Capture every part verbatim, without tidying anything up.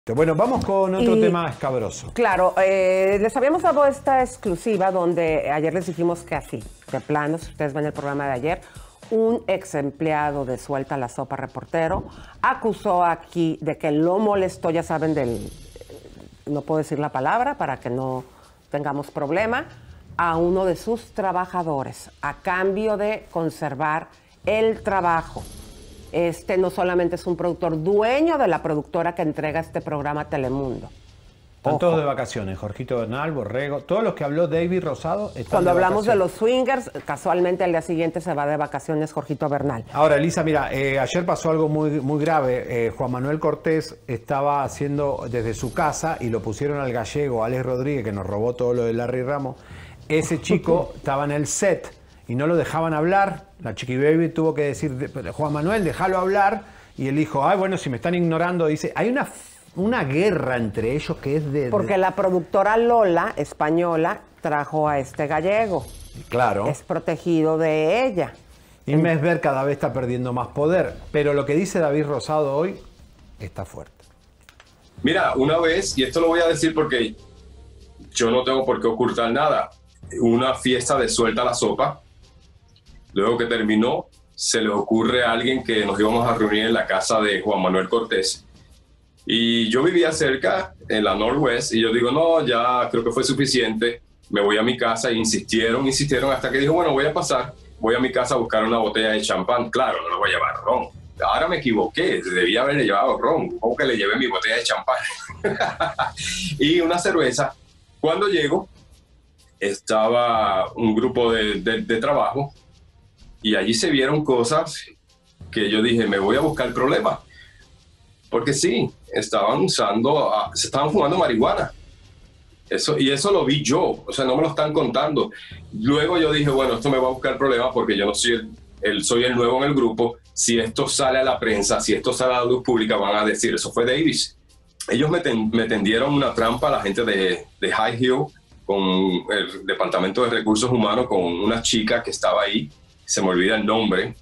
Bueno, vamos con otro y, tema escabroso. Claro, eh, les habíamos dado esta exclusiva donde ayer les dijimos que así, de plano, si ustedes ven el programa de ayer, un ex empleado de Suelta la Sopa Reportero acusó aquí de que lo molestó, ya saben, del, no puedo decir la palabra para que no tengamos problema, a uno de sus trabajadores a cambio de conservar el trabajo. Este no solamente es un productor, dueño de la productora que entrega este programa Telemundo. Están Ojo. todos de vacaciones, Jorgito Bernal, Borrego, todos los que habló David Rosado están Cuando de hablamos de vacaciones. los swingers, casualmente al día siguiente se va de vacaciones Jorgito Bernal. Ahora, Elisa, mira, eh, ayer pasó algo muy, muy grave. Eh, Juan Manuel Cortés estaba haciendo desde su casa y lo pusieron al gallego, Alex Rodríguez, que nos robó todo lo de Larry Ramos. Ese chico estaba en el set y no lo dejaban hablar. La Chiqui Baby tuvo que decir, Juan Manuel, déjalo hablar. Y él dijo, ay, bueno, si me están ignorando, dice, hay una, una guerra entre ellos que es de... Porque de... la productora Lola, española, trajo a este gallego. Claro. Es protegido de ella. Y Mesver cada vez está perdiendo más poder. Pero lo que dice David Rosado hoy está fuerte. Mira, una vez, y esto lo voy a decir porque yo no tengo por qué ocultar nada, una fiesta de Suelta la Sopa, luego que terminó, se le ocurre a alguien que nos íbamos a reunir en la casa de Juan Manuel Cortés. Y yo vivía cerca, en la Northwest, y yo digo, no, ya creo que fue suficiente, me voy a mi casa, e insistieron, insistieron, hasta que dijo, bueno, voy a pasar, voy a mi casa a buscar una botella de champán. Claro, no le voy a llevar ron. Ahora me equivoqué, debía haberle llevado ron, o que le llevé mi botella de champán. Y una cerveza. Cuando llego, estaba un grupo de, de, de trabajo, y allí se vieron cosas que yo dije, me voy a buscar el problema. Porque sí, estaban usando, se estaban fumando marihuana. Eso, y eso lo vi yo, o sea, no me lo están contando. Luego yo dije, bueno, esto me va a buscar problemas porque yo no soy el, el, soy el nuevo en el grupo. Si esto sale a la prensa, si esto sale a la luz pública, van a decir, eso fue Davis. Ellos me, ten, me tendieron una trampa, la gente de, de High Hill, con el Departamento de Recursos Humanos, con una chica que estaba ahí, se me olvida el nombre,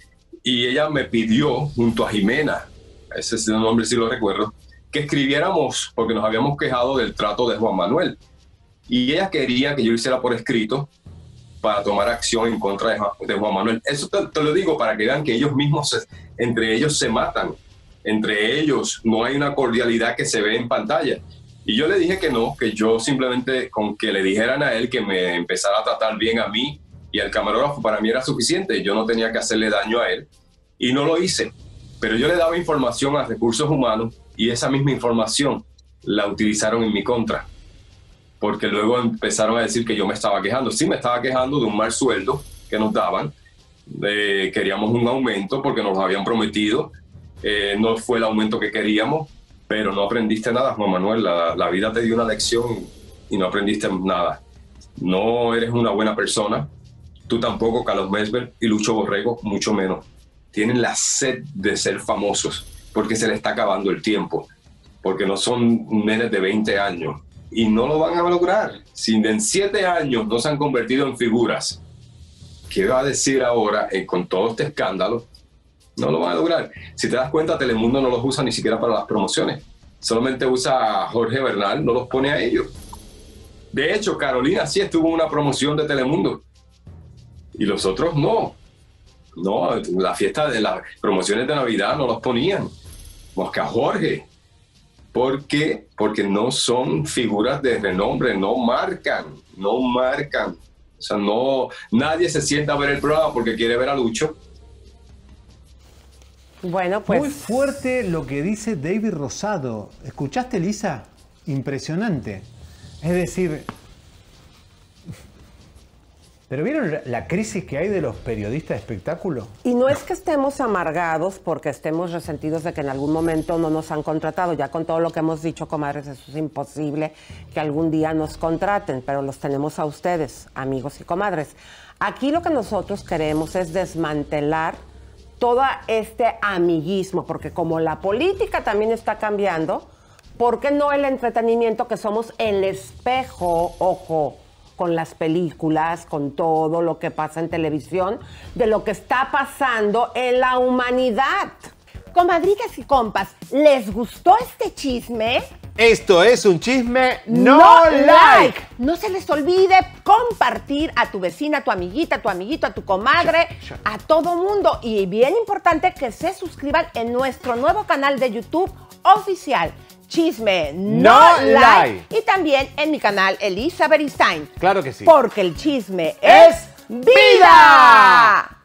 y ella me pidió, junto a Jimena, ese es el nombre si lo recuerdo, que escribiéramos, porque nos habíamos quejado del trato de Juan Manuel. Y ella quería que yo hiciera por escrito para tomar acción en contra de, de Juan Manuel. Eso te, te lo digo para que vean que ellos mismos, se, entre ellos se matan. Entre ellos no hay una cordialidad que se ve en pantalla. Y yo le dije que no, que yo simplemente con que le dijeran a él que me empezara a tratar bien a mí y al camarógrafo para mí era suficiente. Yo no tenía que hacerle daño a él. Y no lo hice. Pero yo le daba información a Recursos Humanos y esa misma información la utilizaron en mi contra. Porque luego empezaron a decir que yo me estaba quejando. Sí, me estaba quejando de un mal sueldo que nos daban. Eh, queríamos un aumento porque nos lo habían prometido. Eh, no fue el aumento que queríamos, pero no aprendiste nada, Juan Manuel. La, la vida te dio una lección y no aprendiste nada. No eres una buena persona. Tú tampoco, Carlos Mesver y Lucho Borrego, mucho menos. Tienen la sed de ser famosos porque se les está acabando el tiempo, porque no son nenes de veinte años y no lo van a lograr. Si en siete años no se han convertido en figuras, ¿qué va a decir ahora eh, con todo este escándalo? No lo van a lograr. Si te das cuenta, Telemundo no los usa ni siquiera para las promociones. Solamente usa a Jorge Bernal, no los pone a ellos. De hecho, Carolina sí estuvo en una promoción de Telemundo y los otros no. No, la fiesta de las promociones de Navidad no los ponían. Más que a Jorge. ¿Por qué? Porque no son figuras de renombre, no marcan, no marcan. O sea, no, nadie se sienta a ver el programa porque quiere ver a Lucho. Bueno, pues... Muy fuerte lo que dice David Rosado. ¿Escuchaste, Elisa? Impresionante. Es decir... ¿Pero vieron la crisis que hay de los periodistas de espectáculo? Y no es que estemos amargados porque estemos resentidos de que en algún momento no nos han contratado. Ya con todo lo que hemos dicho, comadres, eso es imposible que algún día nos contraten, pero los tenemos a ustedes, amigos y comadres. Aquí lo que nosotros queremos es desmantelar todo este amiguismo, porque como la política también está cambiando, ¿por qué no el entretenimiento, que somos el espejo, ojo, con las películas, con todo lo que pasa en televisión, de lo que está pasando en la humanidad? Comadritas y compas, ¿les gustó este chisme? Esto es un chisme no, no like. like. No se les olvide compartir a tu vecina, a tu amiguita, a tu amiguito, a tu comadre, Sure, sure. a todo mundo. Y bien importante que se suscriban en nuestro nuevo canal de YouTube oficial, Chisme No, No like. Like. Y también en mi canal, Elisa Beristain. Claro que sí. Porque el chisme es vida.